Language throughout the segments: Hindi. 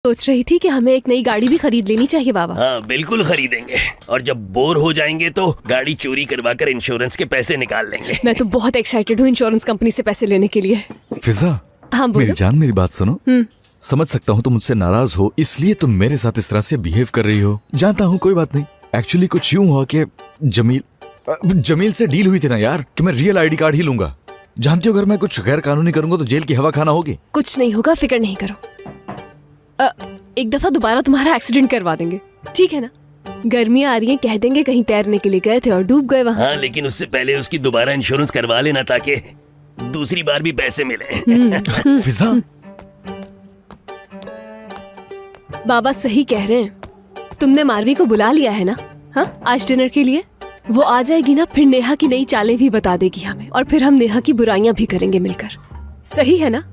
सोच रही थी कि हमें एक नई गाड़ी भी खरीद लेनी चाहिए बाबा। हाँ बिल्कुल खरीदेंगे, और जब बोर हो जाएंगे तो गाड़ी चोरी करवाकर इंश्योरेंस के पैसे निकाल लेंगे। मैं तो बहुत एक्साइटेड हूँ इंश्योरेंस कंपनी से पैसे लेने के लिए। फिजा, हाँ मेरी जान, मेरी बात सुनो। समझ सकता हूँ तुम मुझसे नाराज हो, इसलिए तुम मेरे साथ इस तरह से बिहेव कर रही हो। जानता हूँ, कोई बात नहीं। एक्चुअली कुछ यूं हुआ कि जमील से डील हुई थी ना यार, कि मैं रियल आईडी कार्ड ही लूंगा। जानती हो, अगर मैं कुछ गैर कानूनी करूंगा तो जेल की हवा खाना होगी। कुछ नहीं होगा, फिक्र नहीं करो। एक दफा दोबारा तुम्हारा एक्सीडेंट करवा देंगे, ठीक है ना? गर्मियाँ आ रही हैं, कह देंगे कहीं तैरने के लिए गए थे और डूब गए वहाँ। हाँ, लेकिन उससे पहले उसकी दोबारा इंश्योरेंस करवा लेना ताकि दूसरी बार भी पैसे मिले। फिजा, बाबा सही कह रहे हैं। तुमने मारवी को बुला लिया है ना? हाँ, आज डिनर के लिए वो आ जाएगी ना, फिर नेहा की नई चालें भी बता देगी हमें, और फिर हम नेहा की बुराइयां भी करेंगे मिलकर। सही है ना?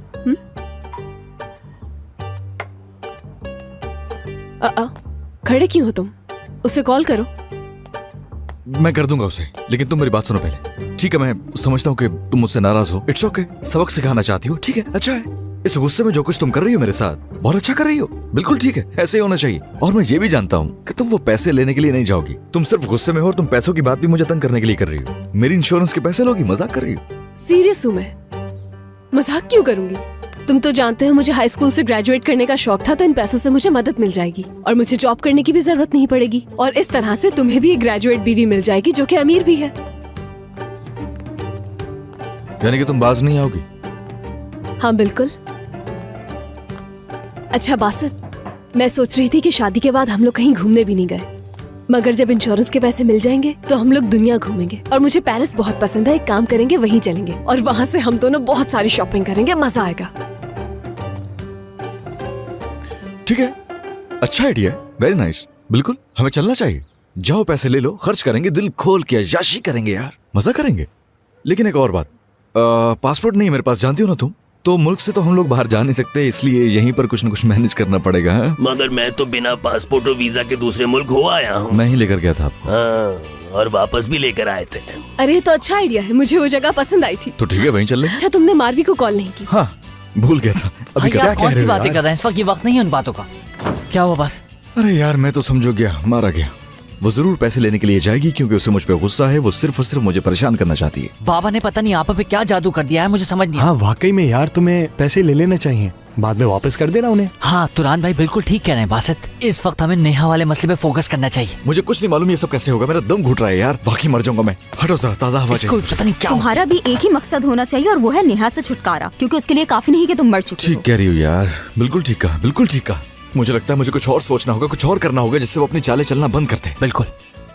खड़े क्यों हो तुम? उसे कॉल करो। मैं कर दूंगा उसे, लेकिन तुम मेरी बात सुनो पहले, ठीक है? मैं समझता हूँ कि तुम मुझसे नाराज हो, इट्स ओके। सबक सिखाना चाहती हो, ठीक है, अच्छा है। इस गुस्से में जो कुछ तुम कर रही हो मेरे साथ, बहुत अच्छा कर रही हो, बिल्कुल ठीक है, ऐसे ही होना चाहिए। और मैं ये भी जानता हूँ कि तुम वो पैसे लेने के लिए नहीं जाओगी, तुम सिर्फ गुस्से में हो, और तुम पैसों की बात भी मुझे तंग करने के लिए कर रही हो। मेरी इंश्योरेंस के पैसे लोगी? मजाक कर रही हो? सीरियस हूँ मैं, मजाक क्यों करूंगी? तुम तो जानते हो मुझे हाई स्कूल से ग्रेजुएट करने का शौक था, तो इन पैसों से मुझे मदद मिल जाएगी और मुझे जॉब करने की भी जरूरत नहीं पड़ेगी, और इस तरह से तुम्हें भी एक ग्रेजुएट बीवी मिल जाएगी जो कि अमीर भी है। यानी कि तुम बाज नहीं आओगी? हाँ बिल्कुल। अच्छा बासित, मैं सोच रही थी कि शादी के बाद हम लोग कहीं घूमने भी नहीं गए, मगर जब इंश्योरेंस के पैसे मिल जाएंगे तो हम लोग दुनिया घूमेंगे। और मुझे पेरिस बहुत पसंद है, एक काम करेंगे वहीं चलेंगे और वहाँ से हम दोनों बहुत सारी शॉपिंग करेंगे, मजा आएगा। ठीक है, अच्छा आइडिया है, वेरी नाइस, बिल्कुल हमें चलना चाहिए। जाओ पैसे ले लो, खर्च करेंगे, दिल खोल के याशी करेंगे यार, मजा करेंगे। लेकिन एक और बात, पासपोर्ट नहीं है मेरे पास, जानती हो ना तुम, तो मुल्क से तो हम लोग बाहर जा नहीं सकते, इसलिए यहीं पर कुछ न कुछ मैनेज करना पड़ेगा। है? मगर मैं तो बिना पासपोर्ट और वीजा के दूसरे मुल्क हो आया हूँ। मैं ही लेकर गया था आपको। हाँ, और वापस भी लेकर आए थे। अरे तो अच्छा आइडिया है, मुझे वो जगह पसंद आई थी। तो ठीक है, वहीं चल लेंगे। अच्छा, तुमने मारवी को कॉल नहीं की? हाँ, भूल गया था। अभी क्या कह रहे हो? बातें कर रहे हैं, इस वक्त ये वक्त नहीं है उन बातों का। क्या हुआ बस? अरे यार, मैं तो समझो गया, मारा गया। वो जरूर पैसे लेने के लिए जाएगी क्योंकि उसे मुझ पे गुस्सा है, वो सिर्फ और सिर्फ मुझे परेशान करना चाहती है। बाबा ने पता नहीं आप पे क्या जादू कर दिया है, मुझे समझ नहीं। हाँ वाकई में यार, तुम्हें पैसे ले लेना चाहिए, बाद में वापस कर देना उन्हें। हाँ, तुरान भाई बिल्कुल ठीक कह रहे हैं बासित, इस वक्त हमें नेहा वाले मसले पे फोकस करना चाहिए। मुझे कुछ नहीं मालूम ये सब कैसे होगा, मेरा दम घुट रहा है यार, बाकी मर जाऊंगा मैं। हटो जरा, ताजा हवा चाहिए। पता नहीं क्या तुम्हारा भी एक ही मकसद होना चाहिए और वो है नेहा से छुटकारा, क्योंकि उसके लिए काफी नहीं कि तुम मर चुके हो। ठीक कह रही हो यार, बिल्कुल ठीक कहा, बिल्कुल ठीक कहा। मुझे लगता है मुझे कुछ और सोचना होगा, कुछ और करना होगा जिससे वो अपनी चालें चलना बंद करते हैं। बिल्कुल,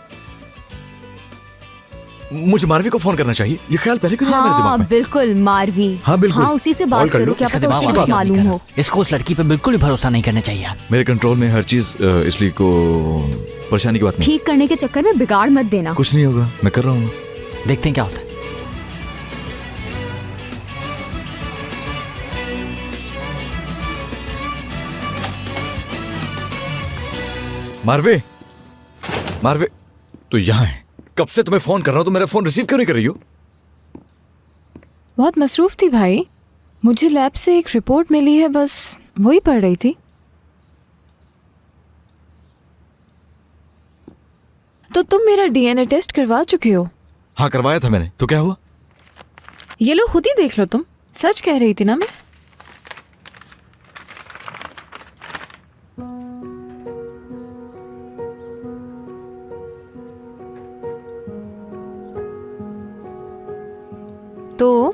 मुझे मारवी को फोन करना चाहिए, ये ख्याल पहले क्यों नहीं आया मेरे दिमाग में? बिल्कुल मारवी। हाँ बिल्कुल, हाँ, उसी से बात करो, क्या पता उसे कुछ मालूम हो। इसको उस लड़की पे बिल्कुल भी भरोसा नहीं करना चाहिए। मेरे कंट्रोल में हर चीज, इसलिए को परेशानी की बात नहीं। ठीक करने के चक्कर में बिगाड़ मत देना। कुछ नहीं होगा, मैं कर रहा हूँ, देखते हैं क्या होता है। मारवे, मारवे, तो यहाँ है। कब से तुम्हें फोन कर रहा हूँ, तो मेरा फोन रिसीव क्यों नहीं कर रही हो? बहुत मसरूफ थी भाई, मुझे लैब से एक रिपोर्ट मिली है, बस वही पढ़ रही थी। तो तुम मेरा डीएनए टेस्ट करवा चुके हो? हाँ करवाया था मैंने, तो क्या हुआ? ये लो खुद ही देख लो, तुम सच कह रही थी ना मैं। तो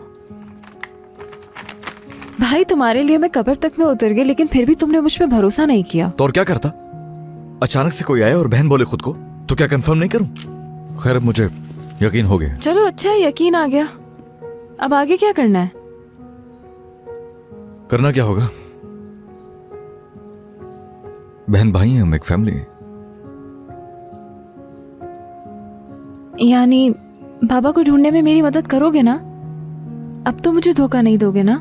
भाई तुम्हारे लिए मैं कब्र तक में उतर गई, लेकिन फिर भी तुमने मुझ पे भरोसा नहीं किया। तो और क्या करता? अचानक से कोई आया और बहन बोले खुद को, तो क्या कंफर्म नहीं करूं? खैर, अब मुझे यकीन हो गया। चलो अच्छा है, यकीन आ गया। अब आगे क्या करना है? करना क्या होगा? बहन भाई हैं हम, एक फैमिली है। यानी बाबा को ढूंढने में मेरी मदद करोगे ना? अब तो मुझे धोखा नहीं दोगे ना?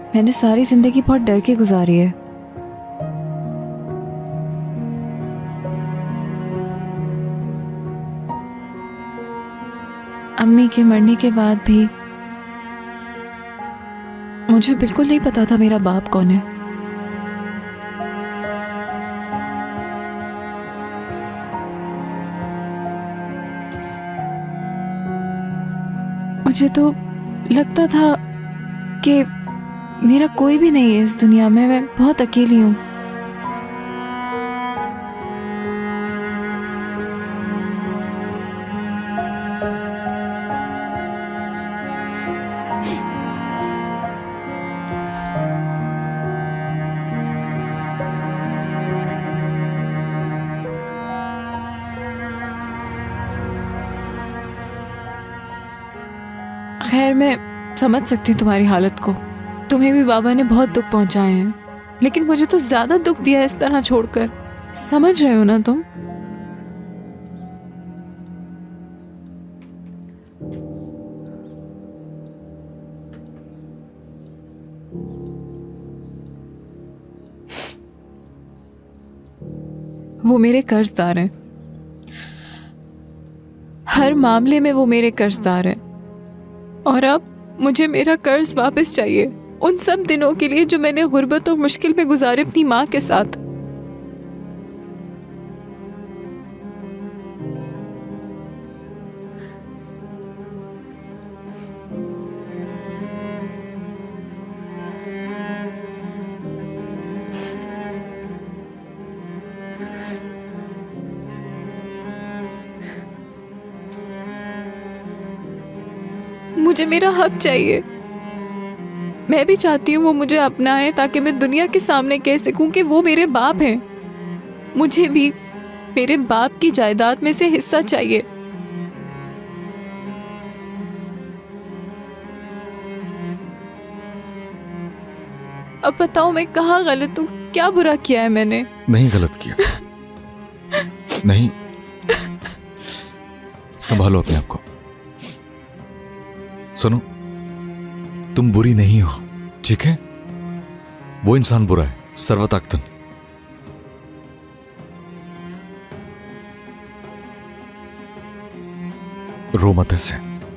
मैंने सारी जिंदगी बहुत डर के गुजारी है। अम्मी के मरने के बाद भी मुझे बिल्कुल नहीं पता था मेरा बाप कौन है। मुझे तो लगता था कि मेरा कोई भी नहीं है इस दुनिया में, मैं बहुत अकेली हूँ। खैर, मैं समझ सकती हूँ तुम्हारी हालत को। तुम्हें भी बाबा ने बहुत दुख पहुंचाए हैं, लेकिन मुझे तो ज्यादा दुख दिया है इस तरह छोड़कर। समझ रहे हो ना तुम? वो मेरे कर्जदार हैं, हर मामले में वो मेरे कर्जदार हैं, और अब मुझे मेरा कर्ज वापस चाहिए, उन सब दिनों के लिए जो मैंने गुर्बत और मुश्किल में गुजारे अपनी माँ के साथ। मुझे मेरा हक चाहिए। मैं भी चाहती हूँ वो मुझे अपनाए ताकि मैं दुनिया के सामने कह सकूं कि वो मेरे बाप हैं। मुझे भी मेरे बाप की जायदाद में से हिस्सा चाहिए। अब बताओ मैं कहाँ गलत हूँ? क्या बुरा किया है मैंने? नहीं गलत किया। नहीं, संभालो अपने आप को। सुनो, तुम बुरी नहीं हो, ठीक है? वो इंसान बुरा है, सर्वताकतन। रो मत ऐसे।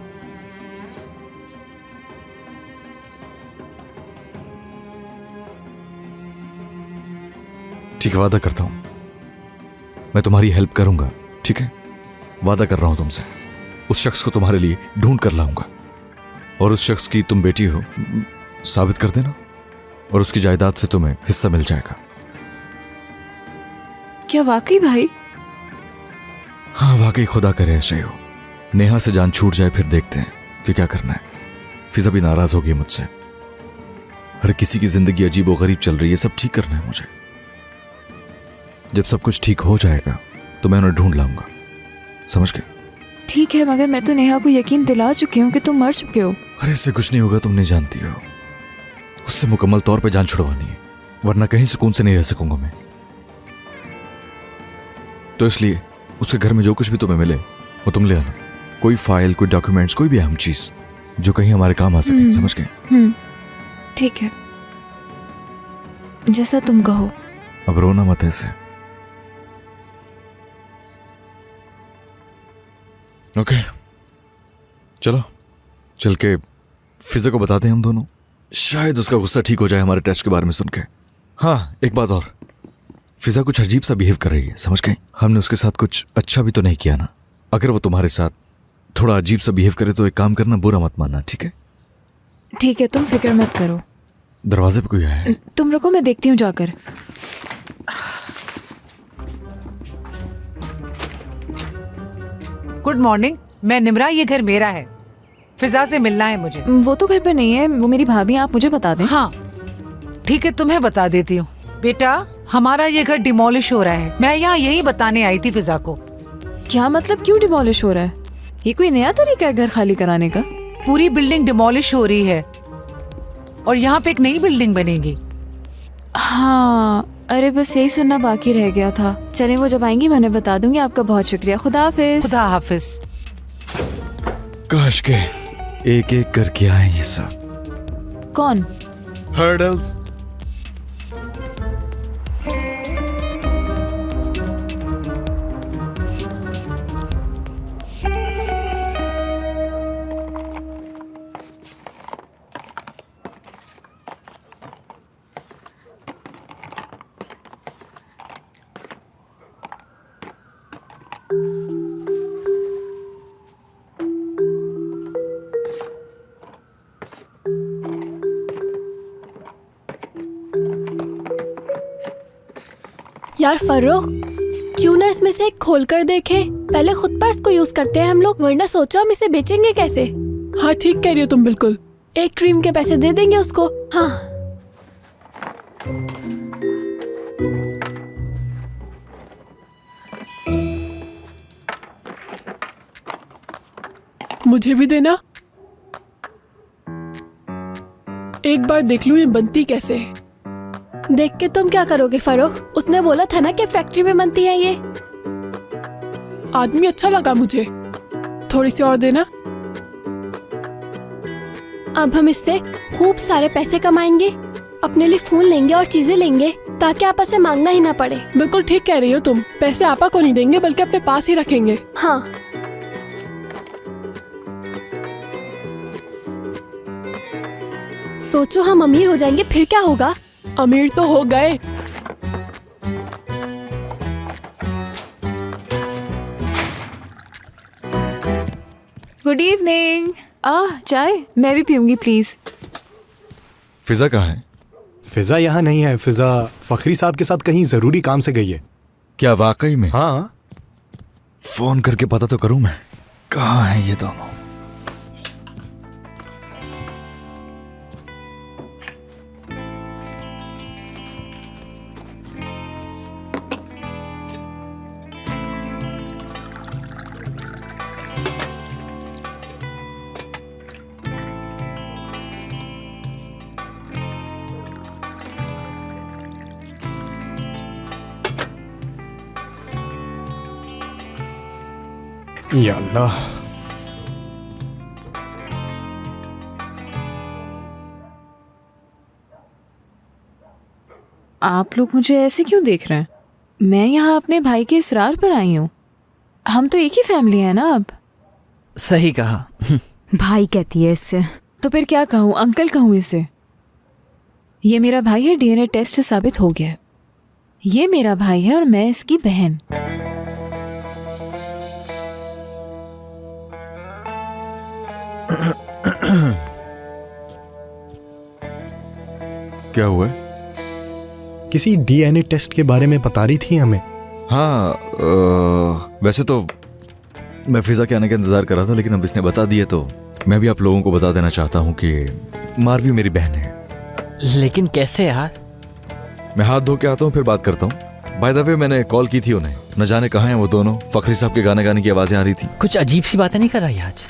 ठीक है, वादा करता हूं मैं तुम्हारी हेल्प करूंगा, ठीक है? वादा कर रहा हूं तुमसे। उस शख्स को तुम्हारे लिए ढूंढ कर लाऊंगा, और उस शख्स की तुम बेटी हो साबित कर देना, और उसकी जायदाद से तुम्हें हिस्सा मिल जाएगा। क्या वाकई भाई? हाँ, वाकई। खुदा करे ऐसे ही हो। नेहा से जान छूट जाए, फिर देखते हैं कि क्या करना है। फिजा भी नाराज होगी मुझसे। हर किसी की जिंदगी अजीब और गरीब चल रही है, सब ठीक करना है मुझे। जब सब कुछ ठीक हो जाएगा तो मैं उन्हें ढूंढ लाऊंगा, समझ गए? ठीक है, मगर मैं तो नेहा को यकीन दिला चुकी हूँ कि तुम मर चुके हो। अरे इससे कुछ नहीं होगा, तुम नहीं जानती हो। उससे मुकम्मल तौर पे जान छुड़वानी है, वरना कहीं सुकून से नहीं रह सकूंगा मैं। तो इसलिए उसके घर में जो कुछ भी तुम्हें मिले वो तुम ले आना। कोई फाइल, कोई डॉक्यूमेंट्स, कोई भी अहम चीज जो कहीं हमारे काम आ सके, समझ गए? ठीक है, जैसा तुम कहो। अब रोना मत ऐसे, ओके? चलो चल के फिजा को बताते हैं हम दोनों, शायद उसका गुस्सा ठीक हो जाए हमारे टेस्ट के बारे में सुन के। हाँ, एक बात और, फिजा कुछ अजीब सा बिहेव कर रही है, समझ गए? हमने उसके साथ कुछ अच्छा भी तो नहीं किया ना। अगर वो तुम्हारे साथ थोड़ा अजीब सा बिहेव करे तो एक काम करना, बुरा मत मानना, ठीक है? ठीक है, तुम फिक्र मत करो। दरवाजे पे कोई आया है? तुम रुको, मैं देखती हूँ जाकर। गुड मॉर्निंग, मैं निमरा, ये घर मेरा है। फिजा से मिलना है मुझे। वो तो घर पे नहीं है, वो मेरी भाभी, आप मुझे बता दें। हाँ ठीक है, तुम्हें बता देती हूँ। बेटा, हमारा ये घर डिमोलिश हो रहा है। मैं यहाँ यही बताने आई थी फिजा को। क्या मतलब? क्यों डिमोलिश हो रहा है? ये कोई नया तरीका है घर खाली कराने का? पूरी बिल्डिंग डिमोलिश हो रही है और यहाँ पे एक नई बिल्डिंग बनेगी। हाँ, अरे बस यही सुनना बाकी रह गया था। चलें, वो जब आएंगी मैं उन्हें बता दूंगी। आपका बहुत शुक्रिया। खुदा हाफिज। खुदा हाफिज। काश के एक एक करके आए ये सब। कौन? हर्डल्स। यार फर्रुख, क्यों ना इसमें से एक खोल कर देखे। पहले खुद पर इसको यूज करते हैं हम लोग, वरना सोचो हम इसे बेचेंगे कैसे। हाँ ठीक कह रही हो तुम बिल्कुल। एक क्रीम के पैसे दे देंगे उसको। हाँ मुझे भी देना। एक बार देख लूं ये बनती कैसे है। देख के तुम क्या करोगे फर्रुख? उसने बोला था ना कि फैक्ट्री में बनती है ये। आदमी अच्छा लगा मुझे, थोड़ी सी और देना। अब हम इससे खूब सारे पैसे कमाएंगे, अपने लिए फोन लेंगे और चीजें लेंगे ताकि आपा से मांगना ही ना पड़े। बिल्कुल ठीक कह रही हो तुम। पैसे आपा को नहीं देंगे बल्कि अपने पास ही रखेंगे। हाँ सोचो हम अमीर हो जाएंगे, फिर क्या होगा? अमीर तो हो गए। Good evening. चाय मैं भी पीऊंगी प्लीज। फिजा कहाँ है? फिजा यहाँ नहीं है। फिजा फखरी साहब के साथ कहीं जरूरी काम से गई है। क्या वाकई में? हाँ। फोन करके पता तो करूं मैं, कहाँ है ये दोनों। या अल्लाह। आप लोग मुझे ऐसे क्यों देख रहे हैं? मैं यहाँ अपने भाई के इसरार पर आई हूँ। हम तो एक ही फैमिली है ना अब। सही कहा। भाई कहती है इससे। तो फिर क्या कहूँ, अंकल कहूँ इसे? ये मेरा भाई है, डीएनए टेस्ट से साबित हो गया। ये मेरा भाई है और मैं इसकी बहन। क्या हुआ? किसी डीएनए टेस्ट के बारे में बता रही थी हमें। हाँ वैसे तो मैं फिजा के आने का इंतजार कर रहा था, लेकिन अब इसने बता दिए तो मैं भी आप लोगों को बता देना चाहता हूँ कि मारवी मेरी बहन है। लेकिन कैसे यार? मैं हाथ धो के आता हूँ फिर बात करता हूँ। बाय द वे मैंने कॉल की थी उन्हें, न जाने कहाँ हैं वो दोनों। फखरी साहब के गाने गाने की आवाजें आ रही थी। कुछ अजीब सी बातें नहीं कर रही आज?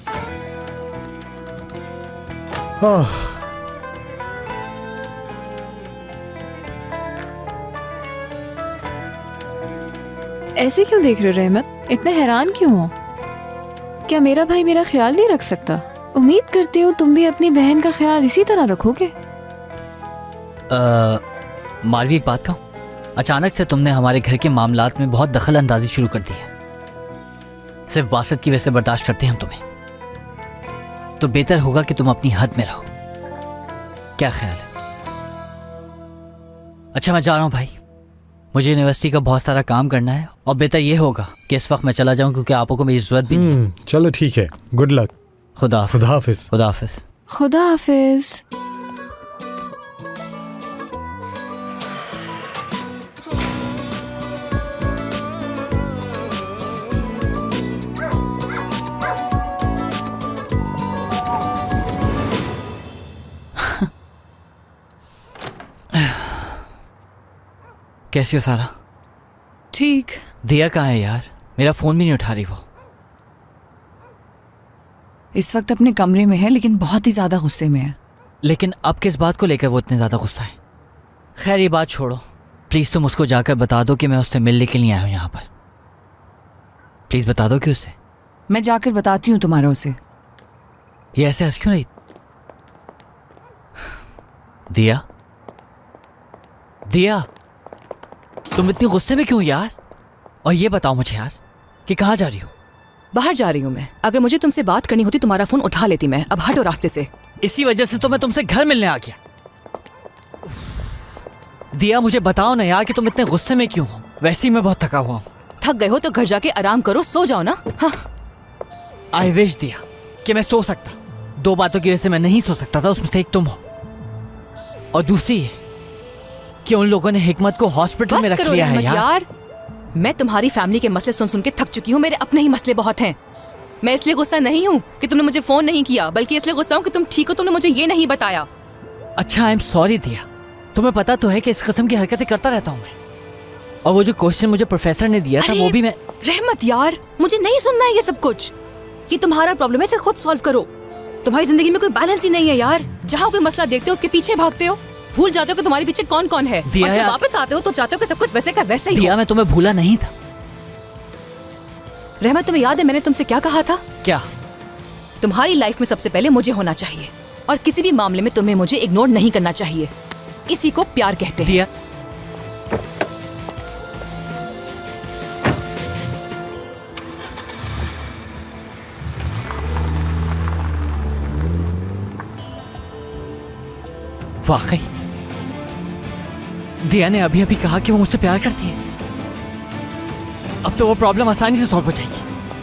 ऐसे क्यों देख रहे हो रहमत? इतने हैरान क्यों हो? क्या मेरा भाई मेरा ख्याल नहीं रख सकता? उम्मीद करती हूँ तुम भी अपनी बहन का ख्याल इसी तरह रखोगे। मारवी एक बात कहूँ, अचानक से तुमने हमारे घर के मामलात में बहुत दखल अंदाजी शुरू कर दी है। सिर्फ बासित की वजह से बर्दाश्त करते हैं हम तुम्हें, तो बेहतर होगा कि तुम अपनी हद में रहो। क्या ख्याल है? अच्छा मैं जा रहा हूँ भाई, मुझे यूनिवर्सिटी का बहुत सारा काम करना है और बेहतर ये होगा कि इस वक्त मैं चला जाऊं क्योंकि आपको को मेरी जरूरत भी नहीं। चलो ठीक है, गुड लक। खुदा हाफिज। खुदा हाफिज। खुदा हाफिज। खुदा हाफिज। कैसी हो सारा? ठीक। दिया कहाँ है यार? मेरा फोन भी नहीं उठा रही वो। इस वक्त अपने कमरे में है, लेकिन बहुत ही ज्यादा गुस्से में है। लेकिन अब किस बात को लेकर वो इतने ज्यादा गुस्सा है? खैर ये बात छोड़ो, प्लीज तुम उसको जाकर बता दो कि मैं उससे मिलने के लिए आया हूँ यहाँ पर। प्लीज बता दो कि उससे। मैं जाकर बताती हूँ तुम्हारा उसे। ये ऐसे हंस क्यों रही? दिया, दिया, तुम इतनी गुस्से में क्यों यार? और ये बताओ मुझे यार कि कहाँ जा रही हो? बाहर जा रही हूँ मैं। अगर मुझे तुमसे बात करनी होती तुम्हारा फोन उठा लेती मैं। अब हटो रास्ते से। इसी वजह से तो मैं तुमसे घर मिलने आ गया। दिया मुझे बताओ ना यार कि तुम इतने गुस्से में क्यों हो? वैसे ही मैं बहुत थका हुआ हूँ। थक गए हो तो घर जाके आराम करो, सो जाओ ना। हाँ। आई विश दिया कि मैं सो सकता। दो बातों की वजह से मैं नहीं सो सकता था, उसमें से एक तुम हो और दूसरी ये कि उन लोगों ने हिकमत को हॉस्पिटल में रख लिया है यार। मैं तुम्हारी फैमिली के मसले सुन सुन के थक चुकी हूँ। मेरे अपने ही मसले बहुत हैं। मैं इसलिए गुस्सा नहीं हूँ कि तुमने मुझे फोन नहीं किया, बल्कि इसलिए गुस्सा हूँ कि तुम ठीक हो, तुमने मुझे ये नहीं बताया। अच्छा, आई एम सॉरी दिया। तुम्हें पता तो है कि इस किस्म की हरकतें करता रहता हूँ मैं। और वो जो क्वेश्चन मुझे प्रोफेसर ने दिया था वो भी मैं। रहमत यार, मुझे नहीं सुनना है ये सब कुछ। ये तुम्हारा प्रॉब्लम है, इसे खुद सॉल्व करो। तुम्हारी जिंदगी में कोई बैलेंस ही नहीं है यार। जहाँ कोई मसला देखते हो उसके पीछे भागते हो, भूल जाते हो कि तुम्हारे पीछे कौन कौन है। और जब वापस आते हो तो चाहते हो कि सब कुछ वैसे का वैसे ही दिया, मैं तुम्हें भूला नहीं था। रहमत, तुम्हें याद है मैंने तुमसे क्या कहा था? क्या? तुम्हारी लाइफ में सबसे पहले मुझे होना चाहिए और किसी भी मामले में तुम्हें मुझे इग्नोर नहीं करना चाहिए। इसी को प्यार कहते हैं। दिया, वाकई दिया ने अभी अभी कहा कि वो मुझसे प्यार करती है। अब तो वो प्रॉब्लम आसानी से सॉल्व हो जाएगी।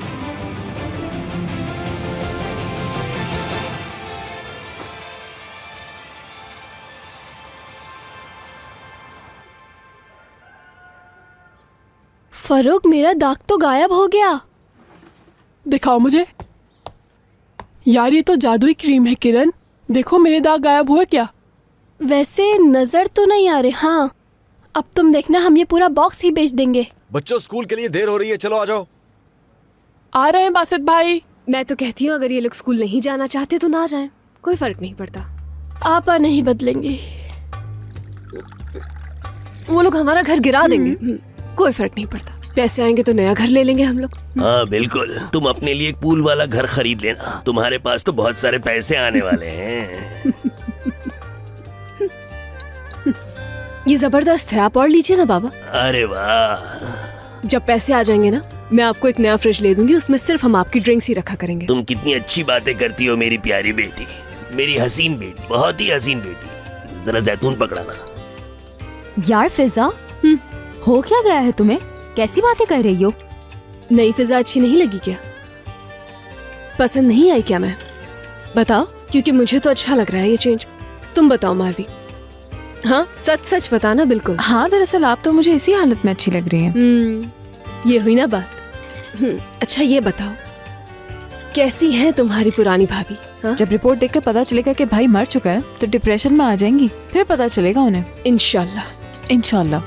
फरूक, मेरा दाग तो गायब हो गया। दिखाओ मुझे। यार ये तो जादुई क्रीम है किरण। देखो मेरे दाग गायब हुए क्या? वैसे नजर तो नहीं आ रहे। हाँ, अब तुम देखना, हम ये पूरा बॉक्स ही बेच देंगे। बच्चों, स्कूल के लिए देर हो रही है, चलो आ जाओ। आ रहे हैं बासित भाई। मैं तो कहती हूँ अगर ये लोग स्कूल नहीं जाना चाहते तो ना जाएं, कोई फर्क नहीं पड़ता। आपा नहीं बदलेंगे, वो लोग हमारा घर गिरा देंगे, कोई फर्क नहीं पड़ता। पैसे आएंगे तो नया घर ले लेंगे हम लोग। हाँ बिल्कुल, तुम अपने लिए एक पूल वाला घर खरीद लेना। तुम्हारे पास तो बहुत सारे पैसे आने वाले हैं। ये जबरदस्त है, आप और लीजिए ना बाबा। अरे वाह। जब पैसे आ जाएंगे ना, मैं आपको एक नया फ्रिज ले दूंगी, उसमें सिर्फ हम आपकी ड्रिंक्स ही रखा करेंगे। तुम कितनी अच्छी बातें करती हो मेरी प्यारी बेटी, मेरी हसीन बेटी, बहुत ही हसीन बेटी। जरा जैतून पकड़ाना। यार फिजा, हो क्या गया है तुम्हें? कैसी बातें कर रही हो? नई फिजा अच्छी नहीं लगी क्या? पसंद नहीं आई क्या? मैं बताओ, क्योंकि मुझे तो अच्छा लग रहा है ये चेंज। तुम बताओ मारवी। हाँ, सच सच बताना बिल्कुल। हाँ, दरअसल आप तो मुझे इसी हालत में अच्छी लग रही हैं। ये हुई ना बात। अच्छा ये बताओ, कैसी है तुम्हारी पुरानी भाभी? हाँ? जब रिपोर्ट देखकर पता चलेगा कि भाई मर चुका है तो डिप्रेशन में आ जाएंगी, फिर पता चलेगा उन्हें। इंशाल्लाह इंशाल्लाह।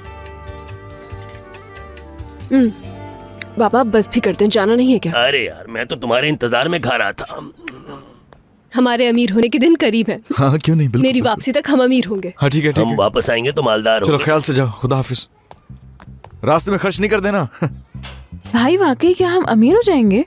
बाबा बस भी करते हैं, जाना नहीं है क्या? अरे यार, मैं तो तुम्हारे इंतजार में खा रहा था। हमारे अमीर होने के दिन करीब है। हाँ क्यों नहीं, बिल्कुल। मेरी वापसी तक हम अमीर होंगे। हाँ ठीक है, ठीक है। हम वापस आएंगे तो मालदार होंगे। चलो ख्याल से जाओ, खुदा हाफिज। रास्ते में खर्च नहीं कर देना। भाई वाकई क्या हम अमीर हो जाएंगे?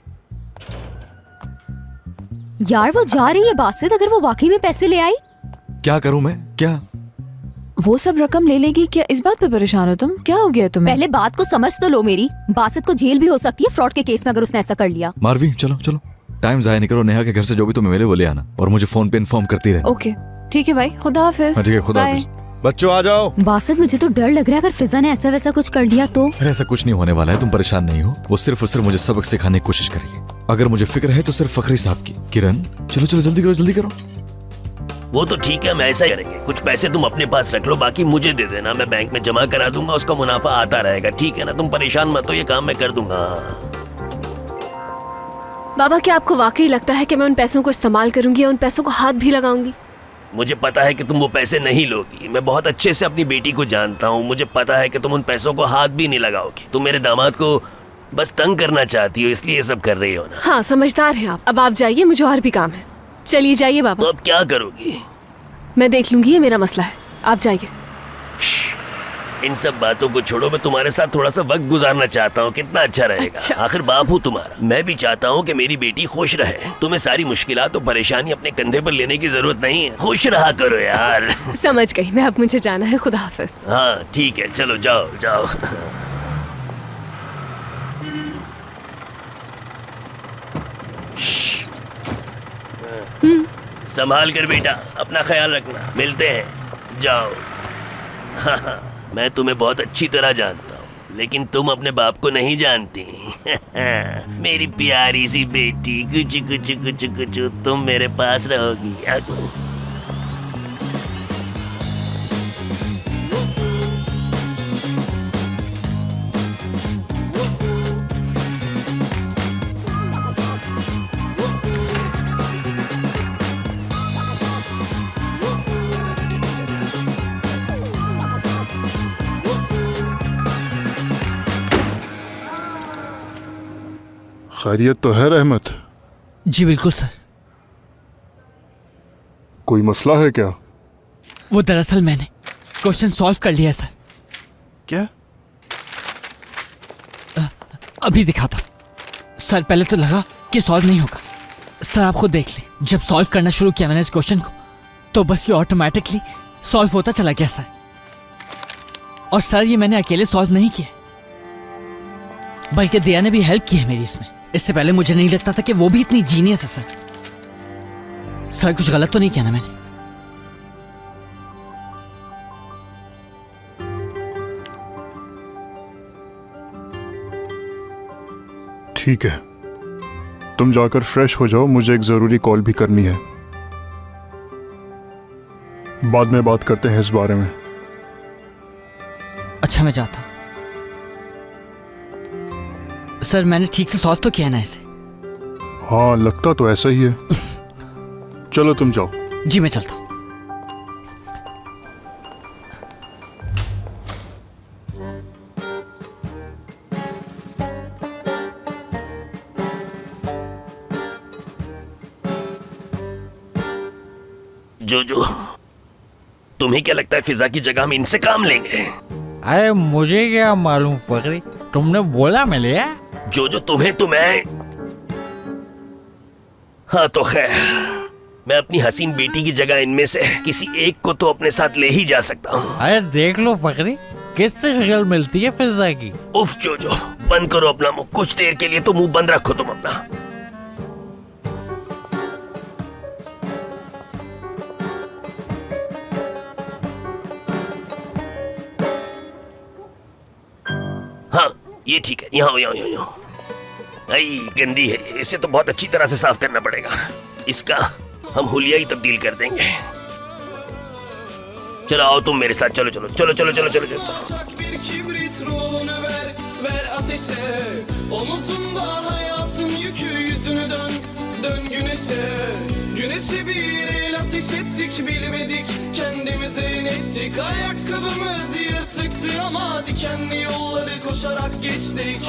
यार वो जा रही है बासित, अगर वो वाकई में पैसे ले आई? क्या करूं मैं? क्या वो सब रकम ले लेगी क्या? इस बात पे परेशान हो तुम? क्या हो गया तुम्हें? पहले बात को समझ तो लो मेरी। बासित को जेल भी हो सकती है फ्रॉड के केस में अगर उसने ऐसा कर लिया। मारवी चलो चलो, टाइम जाया नहीं करो। नेहा के घर से जो भी तुम्हें मिले वो ले आना और मुझे फोन पे इन्फॉर्म करती रहे। ओके ठीक है भाई, खुदा हाफिज। ठीक है, खुदा हाफिज। बच्चों आ जाओ। बासित मुझे तो डर लग रहा है अगर फिजा ने ऐसा वैसा कुछ कर लिया तो। अरे ऐसा कुछ नहीं होने वाला है, तुम परेशान नहीं हो। वो सिर्फ और सिर्फ मुझे सबक सिखाने की कोशिश कर रही है। अगर मुझे फिक्र है तो सिर्फ फखरी साहब की। किरण चलो चलो जल्दी करो, जल्दी करो। वो तो ठीक है, हम ऐसा ही करेंगे। कुछ पैसे तुम अपने पास रख लो, बाकी मुझे दे देना, मैं बैंक में जमा करा दूंगा, उसका मुनाफा आता रहेगा। ठीक है ना? तुम परेशान मत हो, ये काम मैं कर दूंगा। बाबा क्या आपको वाकई लगता है कि मैं उन पैसों को इस्तेमाल करूंगी या उन पैसों को हाथ भी लगाऊंगी? मुझे पता है कि तुम वो पैसे नहीं लोगी। मैं बहुत अच्छे से अपनी बेटी को जानता हूँ। मुझे पता है कि तुम उन पैसों को हाथ भी नहीं लगाओगी। तुम मेरे दामाद को बस तंग करना चाहती हो, इसलिए ये सब कर रही हो ना। हाँ समझदार हैं आप। अब आप जाइए, मुझे और भी काम है। चलिए जाइए बाबा। तो अब क्या करोगी? मैं देख लूंगी, ये मेरा मसला है। आप जाइए। इन सब बातों को छोड़ो, मैं तुम्हारे साथ थोड़ा सा वक्त गुजारना चाहता हूँ, कितना अच्छा रहेगा। अच्छा। आखिर बाप हूँ तुम्हारा, मैं भी चाहता हूँ कि मेरी बेटी खुश रहे। तुम्हें सारी मुश्किलात और परेशानी अपने कंधे पर लेने की जरूरत नहीं है, खुश रहा करो यार। समझ गई मैं, अब मुझे जाना है, खुदा हाफिज। हाँ ठीक है, चलो जाओ जाओ। संभाल कर बेटा, अपना ख्याल रखना, मिलते हैं, जाओ। हाँ, मैं तुम्हें बहुत अच्छी तरह जानता हूँ, लेकिन तुम अपने बाप को नहीं जानती। मेरी प्यारी सी बेटी, कुछ कुछ कुछ कुछ तुम मेरे पास रहोगी। खैरियत तो है रहमत? जी बिल्कुल सर। कोई मसला है क्या? वो दरअसल मैंने क्वेश्चन सॉल्व कर लिया सर। क्या? अभी दिखाता हूँ सर। पहले तो लगा कि सॉल्व नहीं होगा सर, आप खुद देख लें। जब सॉल्व करना शुरू किया मैंने इस क्वेश्चन को, तो बस ये ऑटोमेटिकली सॉल्व होता चला गया सर। और सर ये मैंने अकेले सॉल्व नहीं किया, बल्कि दिया ने भी हेल्प की है मेरी इसमें। इससे पहले मुझे नहीं लगता था कि वो भी इतनी जीनियस है सर। सर कुछ गलत तो नहीं किया ना मैंने? ठीक है, तुम जाकर फ्रेश हो जाओ, मुझे एक जरूरी कॉल भी करनी है। बाद में बात करते हैं इस बारे में। अच्छा मैं जाता हूं सर। मैंने ठीक से सॉल्व तो किया ना इसे? हाँ लगता तो ऐसा ही है। चलो तुम जाओ। जी मैं चलता हूं। जो तुम्हें क्या लगता है फिजा की जगह हम इनसे काम लेंगे? अरे मुझे क्या मालूम फखरी, तुमने बोला मैं लिया। जो तुम्हें तो मैं। हाँ तो खैर, मैं अपनी हसीन बेटी की जगह इनमें से किसी एक को तो अपने साथ ले ही जा सकता हूँ। अरे देख लो फखरी, किससे शक्ल मिलती है फिजा की। उफ जो बंद करो अपना मुंह, कुछ देर के लिए तो मुंह बंद रखो तुम अपना। हाँ ये ठीक है, यहाँ यहाँ आई गंदी है, इसे तो बहुत अच्छी तरह से साफ करना पड़ेगा। इसका हम हुलिया ही तब्दील कर देंगे। चलो आओ तुम मेरे साथ, चलो चलो चलो चलो चलो चलो चलो। Dön güneşe, güneşe bir el ateş ettik, bilmedik kendimize inettik. Ayakkabımız yırtıktı ama dikenli yolları koşarak geçtik.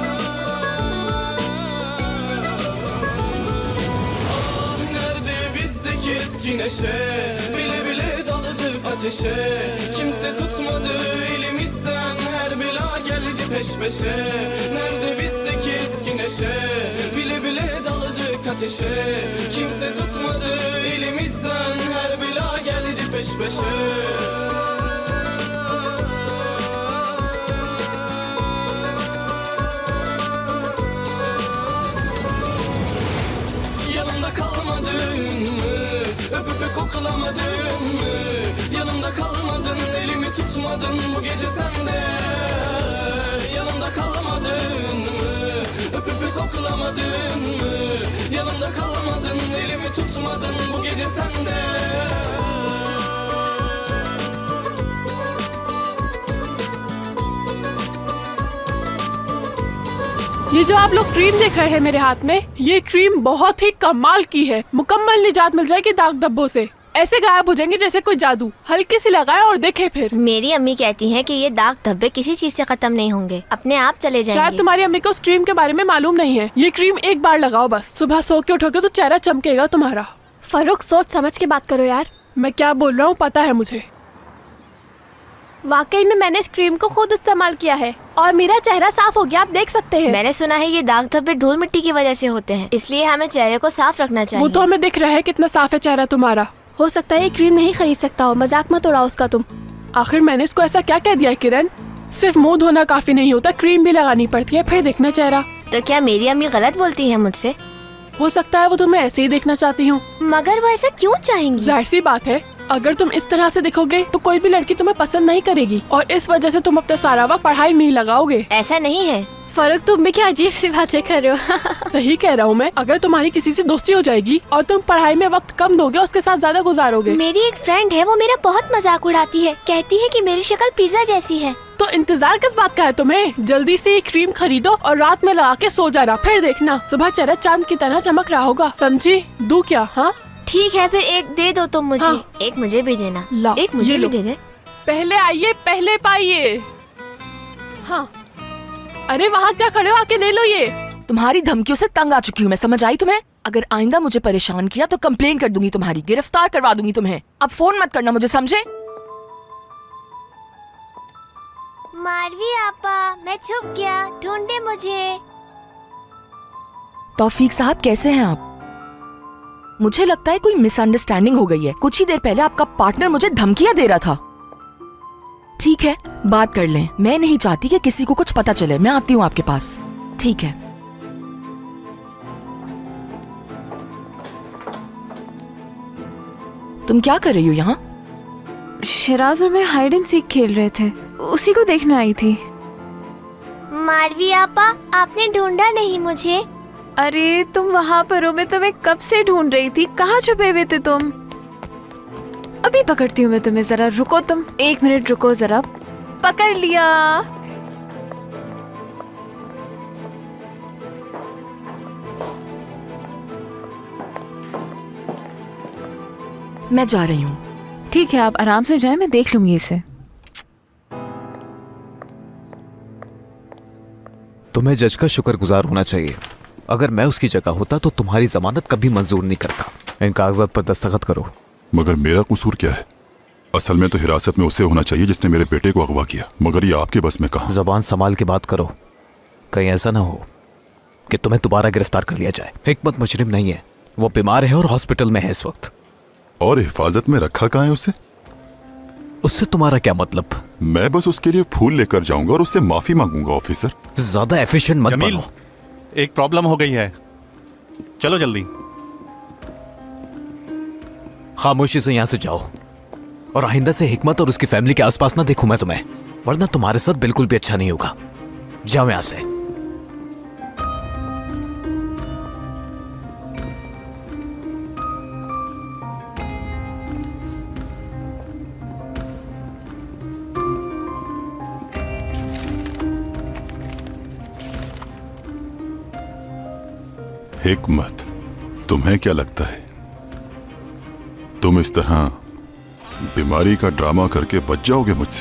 Ah nerede bizdeki eski neşe, bile bile daladık ateşe. Kimse tutmadı elimizden, her bela geldi peş peşe. Nerede bizdeki eski neşe, bile bile daladık ateşe. Kimse tutmadı elimizden, her bela geldi peş peşe. Yanımda kalmadın mı? Öpüp koklamadın mı? Yanımda kalmadın, elimi tutmadın bu gece sende. Yanımda kalmadın mı? Öpüp koklamadın mı? Yanımda kalmadın, elimi tutmadın bu gece sende. ये जो आप लोग क्रीम देख रहे हैं मेरे हाथ में, ये क्रीम बहुत ही कमाल की है। मुकम्मल निजात मिल जाएगी दाग धब्बों से, ऐसे गायब हो जाएंगे जैसे कोई जादू। हल्की सी लगाए और देखे फिर। मेरी अम्मी कहती हैं कि ये दाग धब्बे किसी चीज से खत्म नहीं होंगे, अपने आप चले जाएंगे। शायद तुम्हारी अम्मी को उस क्रीम के बारे में मालूम नहीं है। ये क्रीम एक बार लगाओ बस, सुबह सो के उठोगे तो चेहरा चमकेगा तुम्हारा। फरूक सोच समझ के बात करो यार। मैं क्या बोल रहा हूँ पता है मुझे। वाकई में मैंने इस क्रीम को खुद इस्तेमाल किया है और मेरा चेहरा साफ हो गया, आप देख सकते हैं। मैंने सुना है ये दाग धब्बे धूल मिट्टी की वजह से होते हैं, इसलिए हमें चेहरे को साफ रखना चाहिए। वो तो हमें दिख रहा है कितना साफ है चेहरा तुम्हारा। हो सकता है ये क्रीम नहीं खरीद सकता हो, मजाक मत उड़ाओ उसका तुम। आखिर मैंने इसको ऐसा क्या कह दिया किरण? सिर्फ मुंह धोना काफी नहीं होता, क्रीम भी लगानी पड़ती है, फिर देखना चेहरा। तो क्या मेरी अम्मी गलत बोलती है मुझसे? हो सकता है वो तुम्हें ऐसे ही देखना चाहती हूँ। मगर वो ऐसा क्यों चाहेंगी? जाहिर सी बात है, अगर तुम इस तरह से दिखोगे तो कोई भी लड़की तुम्हें पसंद नहीं करेगी और इस वजह से तुम अपना सारा वक्त पढ़ाई में ही लगाओगे। ऐसा नहीं है। फर्क, तुम भी क्या अजीब सी बातें कर रहे हो। सही कह रहा हूँ मैं। अगर तुम्हारी किसी से दोस्ती हो जाएगी और तुम पढ़ाई में वक्त कम दोगे, उसके साथ ज्यादा गुजारोगे। मेरी एक फ्रेंड है, वो मेरा बहुत मजाक उड़ाती है, कहती है कि मेरी शक्ल पिज़्ज़ा जैसी है। तो इंतजार किस बात का है तुम्हें? जल्दी से ये क्रीम खरीदो और रात में लगा के सो जाना, फिर देखना सुबह चेहरा चांद की तरह चमक रहा होगा। समझी? दूं क्या? हाँ ठीक है, फिर एक दे दो तुम मुझे। हाँ। एक मुझे भी देना। एक मुझे भी दे दे। पहले आइए पहले पाइए। हाँ अरे वहाँ क्या खड़े हो, आके ले लो ये। तुम्हारी धमकियों से तंग आ चुकी हूँ मैं, समझ आई तुम्हें? अगर आइंदा मुझे परेशान किया तो कंप्लेन कर दूंगी तुम्हारी, गिरफ्तार करवा दूंगी तुम्हें। अब फोन मत करना मुझे, समझे? मारवी आपा, मैं छुप गया, ढूंढे मुझे। तौफीक साहब कैसे हैं आप? मुझे लगता है कोई मिसअंडरस्टैंडिंग हो गई है। कुछ ही देर पहले आपका पार्टनर मुझे धमकियां दे रहा था। ठीक है, बात कर लें। मैं नहीं चाहती कि किसी को कुछ पता चले। मैं आती हूँ आपके पास। ठीक है। तुम क्या कर रही हो यहाँ? शिराज और मैं हाइड एंड सीक खेल रहे थे, उसी को देखने आई थी। मारवी आपा, आपने ढूंढा नहीं मुझे? अरे तुम वहाँ पर हो, मैं तुम्हें कब से ढूंढ रही थी। कहाँ छुपे हुए थे तुम? अभी पकड़ती हूँ मैं तुम्हें, जरा रुको तुम, 1 मिनट रुको जरा। पकड़ लिया। मैं जा रही हूँ। ठीक है, आप आराम से जाएं, मैं देख लूंगी इसे। तुम्हें जज का शुक्रगुजार होना चाहिए। अगर मैं उसकी जगह होता तो तुम्हारी जमानत कभी मंजूर नहीं करता। इन कागजात पर दस्तखत करो। मगर मेरा कसूर क्या है? असल में तो हिरासत में उसे होना चाहिए जिसने मेरे बेटे को अगवा किया, मगर ये आपके बस में कहां। जबान संभाल के बात करो, कहीं ऐसा ना हो कि तुम्हें दोबारा गिरफ्तार कर लिया जाए। हिकमत मुजरिम नहीं है, वो बीमार है और हॉस्पिटल में है इस वक्त। और हिफाजत में रखा कहाँ है उसे? उससे तुम्हारा क्या मतलब? मैं बस उसके लिए फूल लेकर जाऊंगा और उससे माफी मांगूंगा। ऑफिसर ज्यादा एफिशिएंट मत बनो। एक प्रॉब्लम हो गई है, चलो जल्दी। खामोशी से यहां से जाओ और आइंदा से हिकमत और उसकी फैमिली के आसपास ना देखूं मैं तुम्हें, वरना तुम्हारे साथ बिल्कुल भी अच्छा नहीं होगा। जाओ यहां से। हिकमत, तुम्हें क्या लगता है तुम इस तरह बीमारी का ड्रामा करके बच जाओगे मुझसे?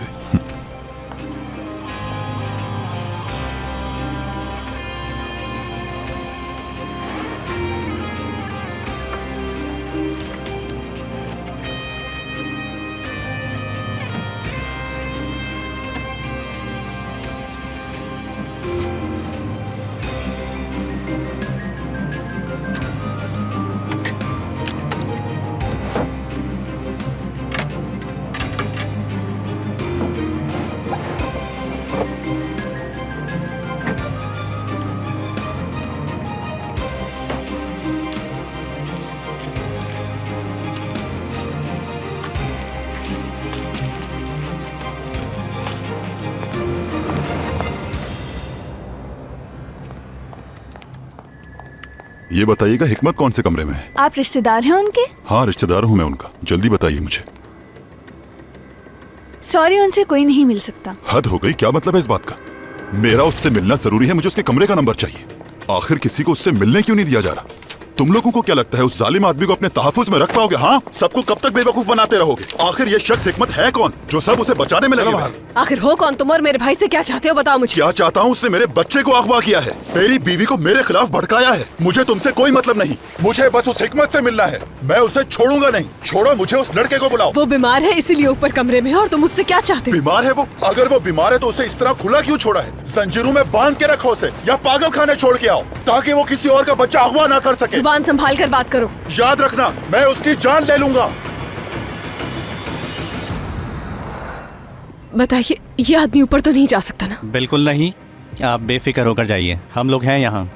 ये बताइएगा हिकमत कौन से कमरे में है? आप रिश्तेदार हैं उनके? हाँ रिश्तेदार हूँ मैं उनका, जल्दी बताइए मुझे। सॉरी, उनसे कोई नहीं मिल सकता। हद हो गई, क्या मतलब है इस बात का? मेरा उससे मिलना जरूरी है, मुझे उसके कमरे का नंबर चाहिए। आखिर किसी को उससे मिलने क्यों नहीं दिया जा रहा? तुम लोगों को क्या लगता है उस जालिम आदमी को अपने तहफ्फुज़ में रख पाओगे? हाँ, सबको कब तक बेवकूफ बनाते रहोगे? आखिर ये शख्स हिकमत है कौन जो सब उसे बचाने में लगे हुए? आखिर हो कौन तुम और मेरे भाई से क्या चाहते हो बताओ मुझे। क्या चाहता हूँ? उसने मेरे बच्चे को अगवा किया है, मेरी बीवी को मेरे खिलाफ भड़काया है। मुझे तुमसे कोई मतलब नहीं, मुझे बस उस हिकमत से मिलना है। मैं उसे छोड़ूंगा नहीं। छोड़ो मुझे, उस लड़के को बुलाओ। वो बीमार है इसीलिए ऊपर कमरे में है और तुम उससे क्या चाहते हो? बीमार है वो? अगर वो बीमार है तो उसे इस तरह खुला क्यों छोड़ा है? जंजीरों में बांध के रखो उसे या पागल खाने छोड़ के आओ ताकि वो किसी और का बच्चा अगवा ना कर सके। जुबान संभाल कर बात करो। याद रखना, मैं उसकी जान ले लूंगा। बताइए, ये आदमी ऊपर तो नहीं जा सकता ना? बिल्कुल नहीं, आप बेफिक्र होकर जाइए, हम लोग हैं यहाँ।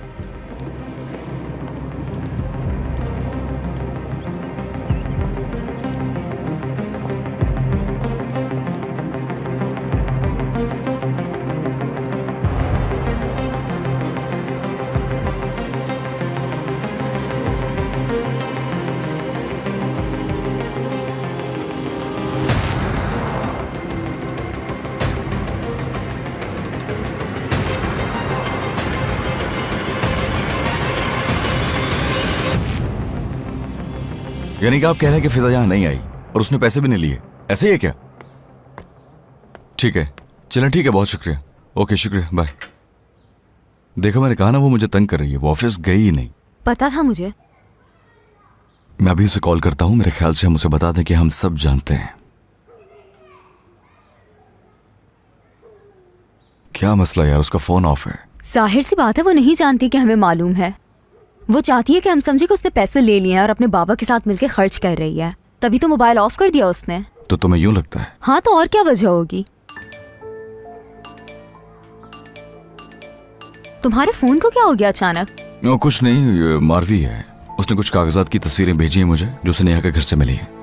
यानी कि आप कह रहे हैं कि फिजा यहाँ नहीं आई और उसने पैसे भी नहीं लिए, ऐसे ही है क्या? ठीक है, चलें, ठीक है, बहुत शुक्रिया। ओके, शुक्रिया, बाय। देखा, मैंने कहा ना वो मुझे तंग कर रही है, वो ऑफिस गई ही नहीं। पता था मुझे। मैं अभी उसे कॉल करता हूँ, मेरे ख्याल से हम उसे बता दें कि हम सब जानते हैं। क्या मसला यार, उसका फोन ऑफ है। जाहिर सी बात है वो नहीं जानती कि हमें मालूम है। वो चाहती है कि हम समझे कि उसने पैसे ले लिए हैं और अपने बाबा के साथ मिलकर खर्च कर रही है, तभी तो मोबाइल ऑफ कर दिया उसने। तो तुम्हें यूं लगता है? हाँ, तो और क्या वजह होगी? तुम्हारे फोन को क्या हो गया अचानक? कुछ नहीं, ये मारवी है, उसने कुछ कागजात की तस्वीरें भेजी हैं मुझे जो उसे नेहा के घर से मिली है।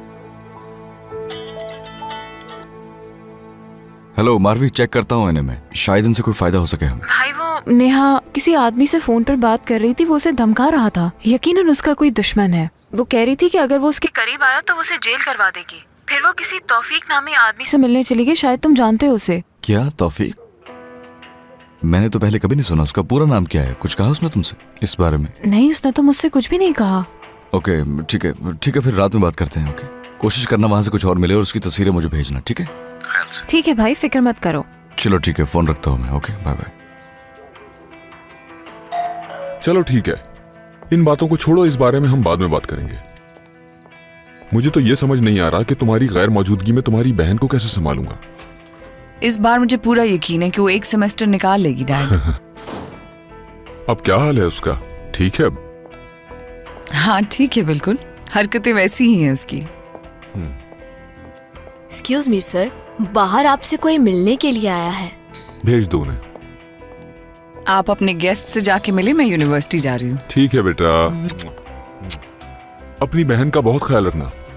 हेलो मारवी, चेक करता हूँ इन्हें मैं, शायद इनसे कोई फायदा हो सके हमें। भाई वो नेहा किसी आदमी से फोन पर बात कर रही थी, वो उसे धमका रहा था। यकीनन उसका कोई दुश्मन है। वो कह रही थी कि अगर वो उसके करीब आया तो उसे जेल करवा देगी। फिर वो किसी तौफीक नामी आदमी से मिलने चली गई, शायद तुम जानते हो उसे। क्या तौफीक? मैंने तो पहले कभी नहीं सुना, उसका पूरा नाम क्या है? कुछ कहा उसने तुमसे इस बारे में? नहीं, उसने तो मुझसे कुछ भी नहीं कहा। ओके, ठीक है, ठीक है, फिर रात में बात करते हैं। ओके, कोशिश करना वहां से कुछ और मिले और उसकी तस्वीरें मुझे भेजना, ठीक है? ठीक है भाई, फिक्र मत करो। चलो ठीक है, फोन रखता हूँ मैं। Okay, bye bye. चलो ठीक है, इन बातों को छोड़ो, इस बारे में हम बाद में बात करेंगे। मुझे तो ये समझ नहीं आ रहा कि तुम्हारी गैर मौजूदगी में तुम्हारी बहन को कैसे संभालूंगा। इस बार मुझे पूरा यकीन है कि वो एक सेमेस्टर निकाल लेगी डैड। अब क्या हाल है उसका? ठीक है अब? हाँ ठीक है, बिल्कुल, हरकतें वैसी ही हैं उसकी। एक्सक्यूज मी सर, बाहर आपसे कोई मिलने के लिए आया है। भेज दो उन्हें। आप अपने गेस्ट से जाके मिले, मैं यूनिवर्सिटी जा रही हूँ। ठीक है बेटा, अपनी बहन का बहुत ख्याल रखना।